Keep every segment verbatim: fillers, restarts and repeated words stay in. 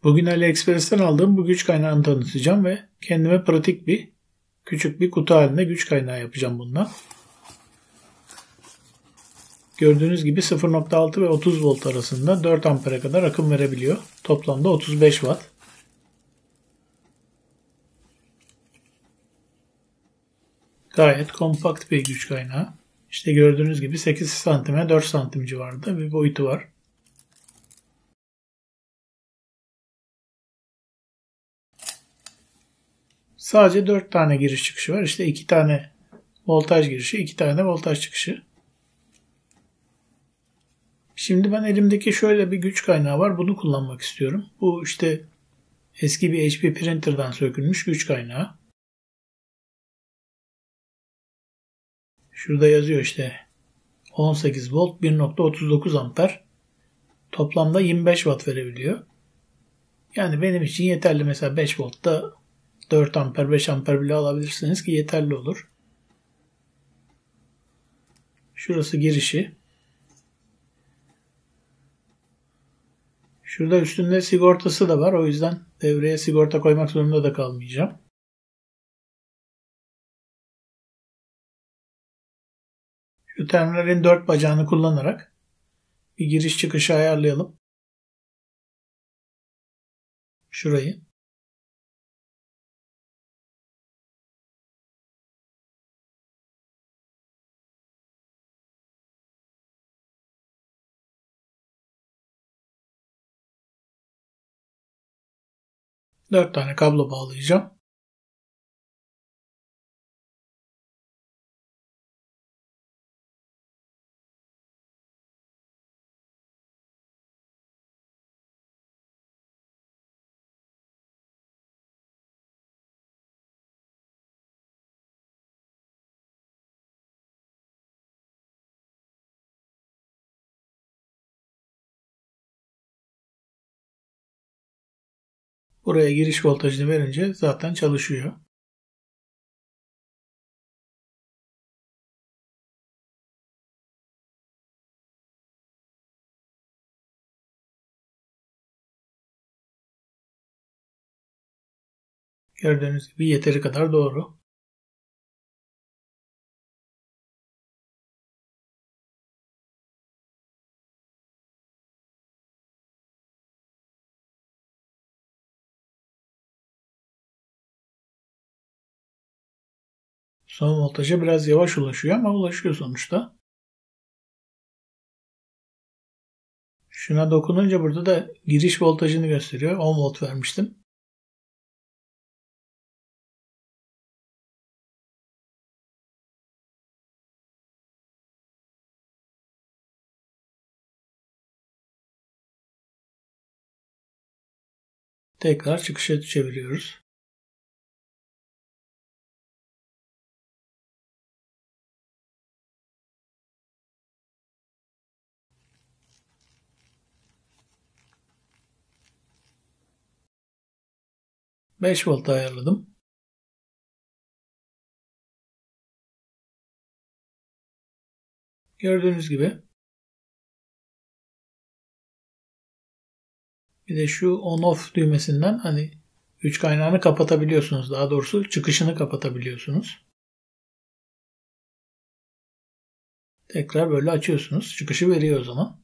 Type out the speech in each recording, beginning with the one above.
Bugün AliExpress'ten aldığım bu güç kaynağını tanıtacağım ve kendime pratik bir küçük bir kutu halinde güç kaynağı yapacağım bundan. Gördüğünüz gibi sıfır nokta altı ve otuz volt arasında dört ampere kadar akım verebiliyor. Toplamda otuz beş watt. Gayet kompakt bir güç kaynağı. İşte gördüğünüz gibi sekiz santime dört santim civarında bir boyutu var. Sadece dört tane giriş çıkışı var. İşte iki tane voltaj girişi, iki tane voltaj çıkışı. Şimdi ben elimdeki şöyle bir güç kaynağı var. Bunu kullanmak istiyorum. Bu işte eski bir H P printer'dan sökülmüş güç kaynağı. Şurada yazıyor işte on sekiz volt bir nokta otuz dokuz amper. Toplamda yirmi beş watt verebiliyor. Yani benim için yeterli. Mesela beş voltta dört amper beş amper bile alabilirsiniz ki yeterli olur. Şurası girişi. Şurada üstünde sigortası da var. O yüzden devreye sigorta koymak zorunda da kalmayacağım. Şu terminalin dört bacağını kullanarak bir giriş çıkışı ayarlayalım. Şurayı. dört tane kablo bağlayacağım. Buraya giriş voltajını verince zaten çalışıyor. Gördüğünüz gibi yeteri kadar doğru. Son voltaja biraz yavaş ulaşıyor ama ulaşıyor sonuçta. Şuna dokununca burada da giriş voltajını gösteriyor. on volt vermiştim. Tekrar çıkışa çeviriyoruz. beş volta ayarladım. Gördüğünüz gibi. Bir de şu on off düğmesinden hani güç kaynağını kapatabiliyorsunuz. Daha doğrusu çıkışını kapatabiliyorsunuz. Tekrar böyle açıyorsunuz. Çıkışı veriyor o zaman.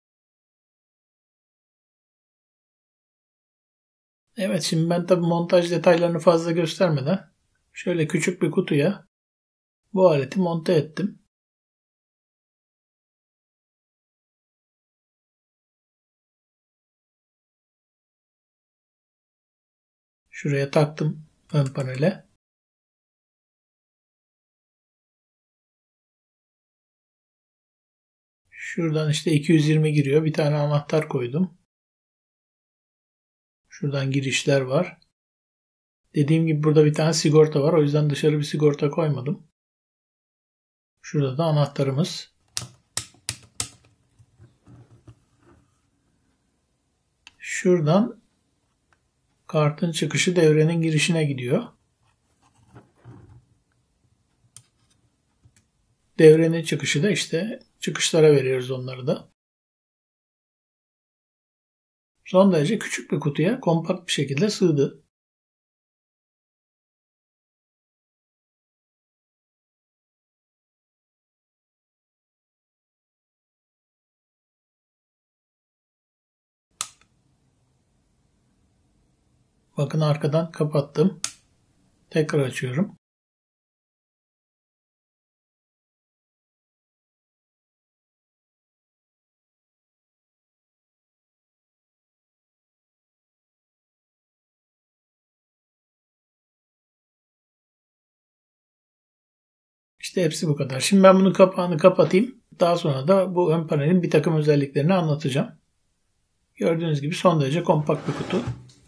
Evet, şimdi ben tabi montaj detaylarını fazla göstermeden şöyle küçük bir kutuya bu aleti monte ettim. Şuraya taktım ön panele. Şuradan işte iki yüz yirmi giriyor. Bir tane anahtar koydum. Şuradan girişler var. Dediğim gibi burada bir tane sigorta var. O yüzden dışarı bir sigorta koymadım. Şurada da anahtarımız. Şuradan kartın çıkışı devrenin girişine gidiyor. Devrenin çıkışı da işte çıkışlara veriyoruz onları da. Son derece küçük bir kutuya kompakt bir şekilde sığdı. Bakın arkadan kapattım. Tekrar açıyorum. İşte hepsi bu kadar. Şimdi ben bunun kapağını kapatayım. Daha sonra da bu ön panelin bir takım özelliklerini anlatacağım. Gördüğünüz gibi son derece kompakt bir kutu.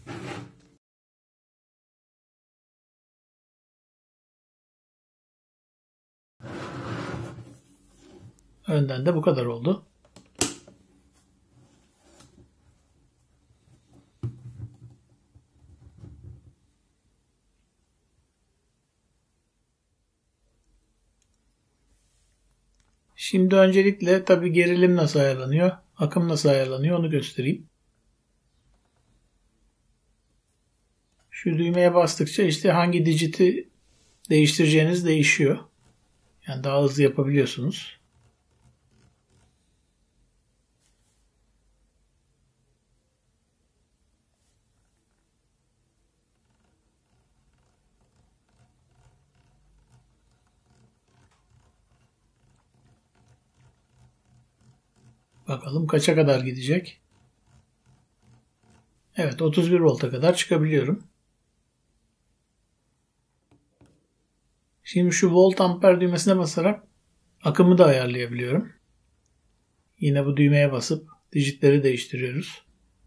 Önden de bu kadar oldu. Şimdi öncelikle tabii gerilim nasıl ayarlanıyor, akım nasıl ayarlanıyor onu göstereyim. Şu düğmeye bastıkça işte hangi digiti değiştireceğiniz değişiyor. Yani daha hızlı yapabiliyorsunuz. Bakalım kaça kadar gidecek. Evet, otuz bir volta kadar çıkabiliyorum. Şimdi şu volt amper düğmesine basarak akımı da ayarlayabiliyorum. Yine bu düğmeye basıp digitleri değiştiriyoruz.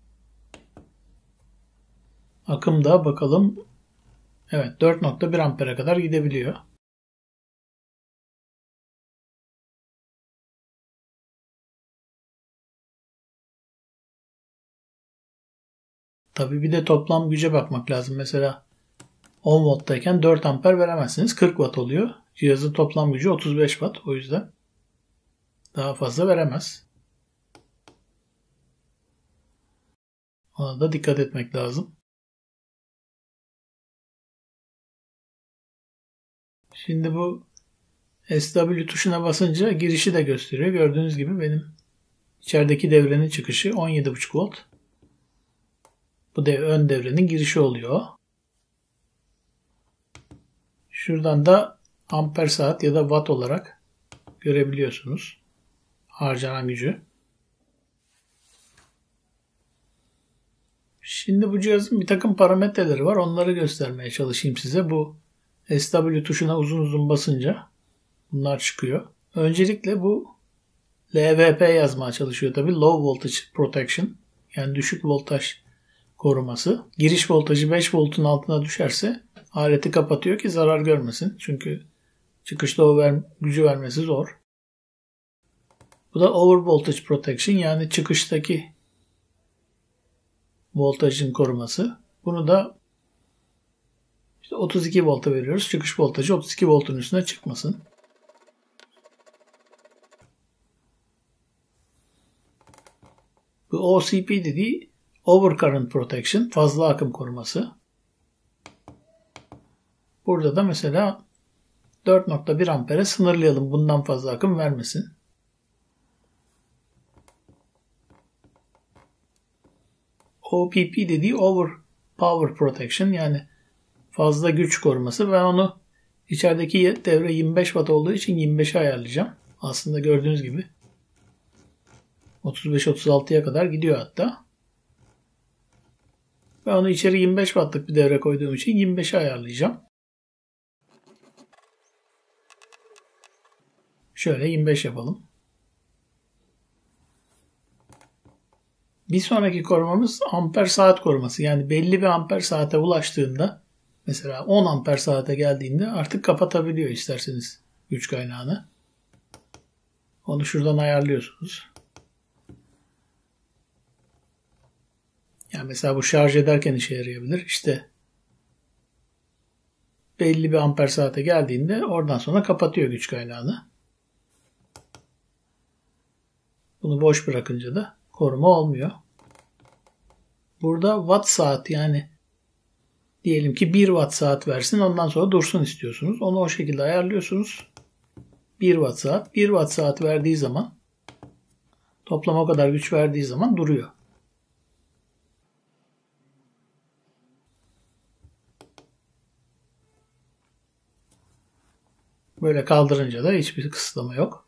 Akım da bakalım. Evet, dört nokta bir ampere kadar gidebiliyor. Tabii bir de toplam güce bakmak lazım. Mesela on volttayken dört amper veremezsiniz. kırk watt oluyor. Cihazın toplam gücü otuz beş watt. O yüzden daha fazla veremez. Ona da dikkat etmek lazım. Şimdi bu S W tuşuna basınca girişi de gösteriyor. Gördüğünüz gibi benim içerideki devrenin çıkışı on yedi buçuk volt. Bu da ön devrenin girişi oluyor. Şuradan da amper saat ya da watt olarak görebiliyorsunuz harcanan gücü. Şimdi bu cihazın bir takım parametreleri var. Onları göstermeye çalışayım size. Bu S W tuşuna uzun uzun basınca bunlar çıkıyor. Öncelikle bu L V P yazmaya çalışıyor tabii. Low Voltage Protection. Yani düşük voltaj koruması. Giriş voltajı beş voltun altına düşerse aleti kapatıyor ki zarar görmesin. Çünkü çıkışta o ver, gücü vermesi zor. Bu da Over Voltage Protection, yani çıkıştaki voltajın koruması. Bunu da işte otuz iki volta veriyoruz. Çıkış voltajı otuz iki voltun üstüne çıkmasın. Bu O C P dediği Overcurrent Protection, fazla akım koruması. Burada da mesela dört nokta bir ampere sınırlayalım. Bundan fazla akım vermesin. O P P dediği Over Power Protection, yani fazla güç koruması. Ben onu içerideki devre yirmi beş watt olduğu için yirmi beşe ayarlayacağım. Aslında gördüğünüz gibi otuz beş otuz altıya kadar gidiyor hatta. Ben onu içeri yirmi beş wattlık bir devre koyduğum için yirmi beşe ayarlayacağım. Şöyle yirmi beş yapalım. Bir sonraki korumamız amper saat koruması. Yani belli bir amper saate ulaştığında, mesela on amper saate geldiğinde artık kapatabiliyor isterseniz güç kaynağını. Onu şuradan ayarlıyorsunuz. Yani mesela bu şarj ederken işe yarayabilir. İşte belli bir amper saate geldiğinde oradan sonra kapatıyor güç kaynağını. Bunu boş bırakınca da koruma olmuyor. Burada watt saat, yani diyelim ki bir watt saat versin, ondan sonra dursun istiyorsunuz. Onu o şekilde ayarlıyorsunuz. bir watt saat. bir watt saat verdiği zaman, toplam o kadar güç verdiği zaman duruyor. Böyle kaldırınca da hiçbir kısıtlama yok.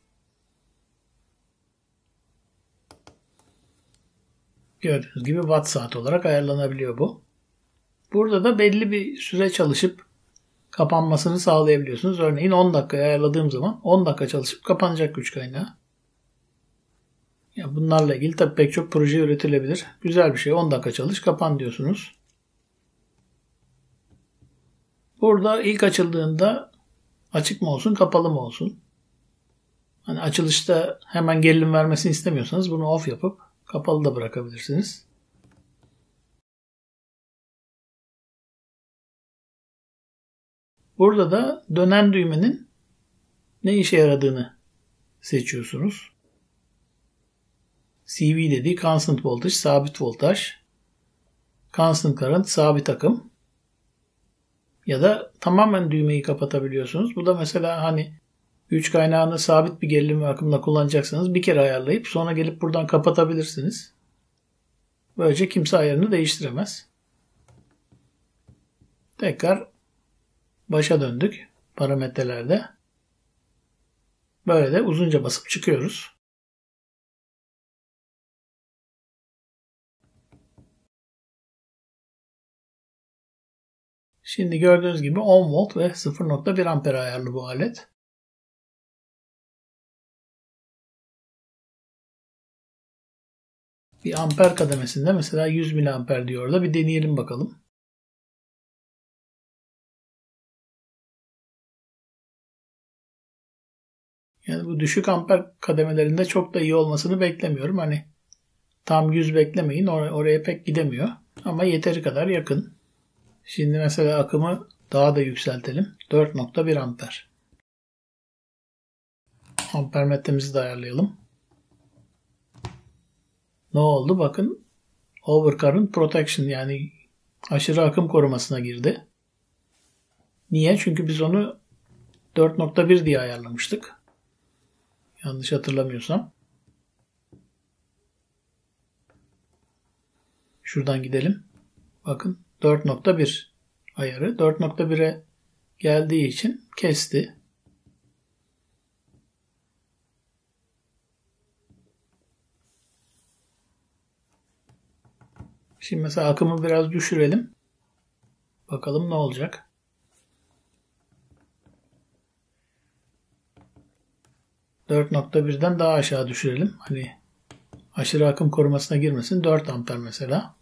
Gördüğünüz gibi watt saat olarak ayarlanabiliyor bu. Burada da belli bir süre çalışıp kapanmasını sağlayabiliyorsunuz. Örneğin on dakikaya ayarladığım zaman on dakika çalışıp kapanacak güç kaynağı. Ya bunlarla ilgili tabii pek çok proje üretilebilir. Güzel bir şey. on dakika çalış, kapan diyorsunuz. Burada ilk açıldığında açık mı olsun, kapalı mı olsun? Hani açılışta hemen gerilim vermesini istemiyorsanız bunu off yapıp kapalı da bırakabilirsiniz. Burada da dönen düğmenin ne işe yaradığını seçiyorsunuz. C V dediği constant voltage, sabit voltaj. Constant current, sabit akım. Ya da tamamen düğmeyi kapatabiliyorsunuz. Bu da mesela hani güç kaynağını sabit bir gerilim ve akımla kullanacaksanız bir kere ayarlayıp sonra gelip buradan kapatabilirsiniz. Böylece kimse ayarını değiştiremez. Tekrar başa döndük parametrelerde. Böyle de uzunca basıp çıkıyoruz. Şimdi gördüğünüz gibi on volt ve sıfır nokta bir amper ayarlı bu alet. Bir amper kademesinde mesela yüz miliamper diyor orada. Bir deneyelim bakalım. Yani bu düşük amper kademelerinde çok da iyi olmasını beklemiyorum. Hani tam yüz beklemeyin. Or- oraya pek gidemiyor. Ama yeteri kadar yakın. Şimdi mesela akımı daha da yükseltelim. dört nokta bir amper. Ampermetremizi de ayarlayalım. Ne oldu? Bakın. Overcurrent Protection, yani aşırı akım korumasına girdi. Niye? Çünkü biz onu dört nokta bir diye ayarlamıştık. Yanlış hatırlamıyorsam. Şuradan gidelim. Bakın dört nokta bir ayarı. dört nokta bire geldiği için kesti. Şimdi mesela akımı biraz düşürelim. Bakalım ne olacak. dört nokta birden daha aşağı düşürelim. Hani aşırı akım korumasına girmesin. dört amper mesela.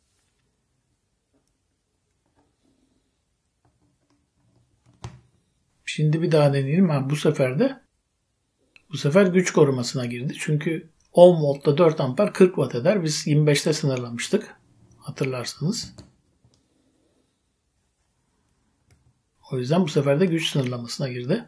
Şimdi bir daha deneyelim. Ha, bu sefer de bu sefer güç korumasına girdi. Çünkü on voltta dört amper kırk watt eder. Biz yirmi beşte sınırlamıştık. Hatırlarsanız. O yüzden bu sefer de güç sınırlamasına girdi.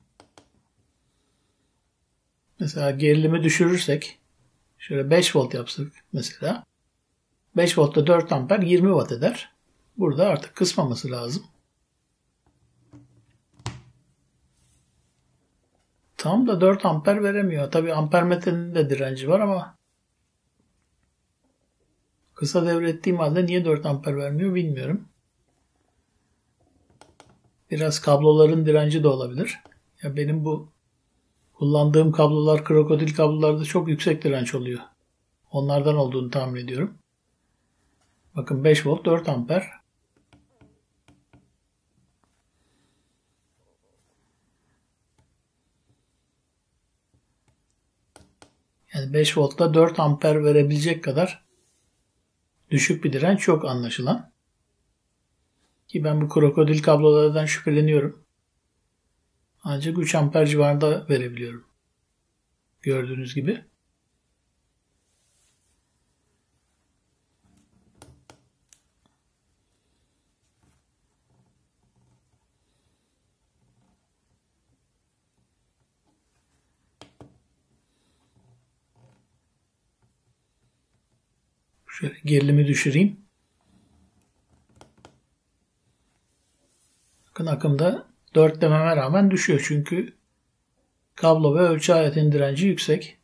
Mesela gerilimi düşürürsek şöyle beş volt yapsak mesela. beş voltta dört amper yirmi watt eder. Burada artık kısmaması lazım. Tam da dört amper veremiyor. Tabi ampermetrenin de direnci var ama kısa devre ettiğim halde niye dört amper vermiyor bilmiyorum. Biraz kabloların direnci de olabilir. Ya benim bu kullandığım kablolar krokodil kablolarda çok yüksek direnç oluyor. Onlardan olduğunu tahmin ediyorum. Bakın beş volt dört amper. Yani beş voltta dört amper verebilecek kadar düşük bir direnç yok anlaşılan. Ki ben bu krokodil kablolardan şüpheleniyorum. Ancak üç amper civarında verebiliyorum. Gördüğünüz gibi. Şöyle gerilimi düşüreyim. Bakın akımda dört dememe rağmen düşüyor. Çünkü kablo ve ölçü aletinin direnci yüksek.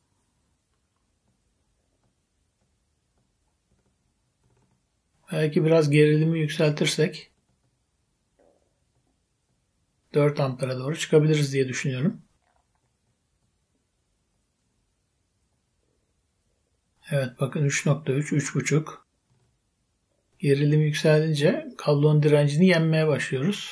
Belki biraz gerilimi yükseltirsek dört ampere doğru çıkabiliriz diye düşünüyorum. Evet bakın üç nokta üç, üç buçuk. Gerilim yükselince kablonun direncini yenmeye başlıyoruz.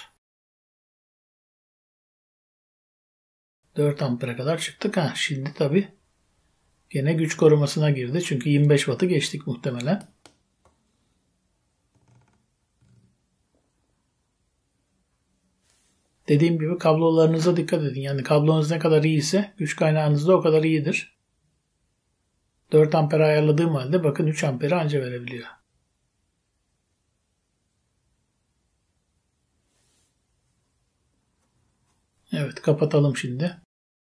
dört ampere kadar çıktık. Ha, şimdi tabi gene güç korumasına girdi. Çünkü yirmi beş wattı geçtik muhtemelen. Dediğim gibi kablolarınıza dikkat edin. Yani kablonuz ne kadar iyi ise güç kaynağınız da o kadar iyidir. dört ampere ayarladığım halde bakın üç amperi anca verebiliyor. Evet kapatalım şimdi.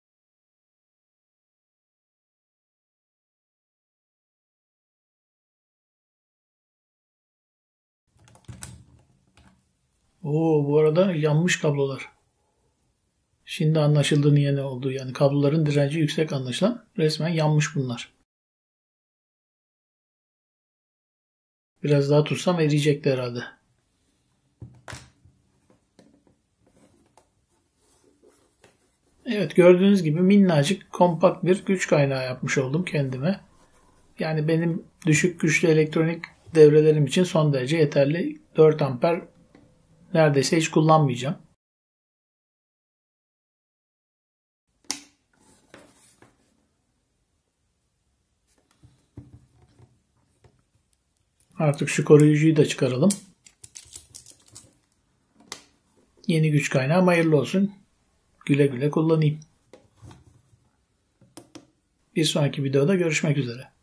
Oo, bu arada yanmış kablolar. Şimdi anlaşıldı niye ne olduğu. Yani kabloların direnci yüksek anlaşılan. Resmen yanmış bunlar. Biraz daha tutsam eriyecekti herhalde. Evet gördüğünüz gibi minnacık kompakt bir güç kaynağı yapmış oldum kendime. Yani benim düşük güçlü elektronik devrelerim için son derece yeterli. dört amper neredeyse hiç kullanmayacağım. Artık şu koruyucuyu da çıkaralım. Yeni güç kaynağı hayırlı olsun. Güle güle kullanayım. Bir sonraki videoda görüşmek üzere.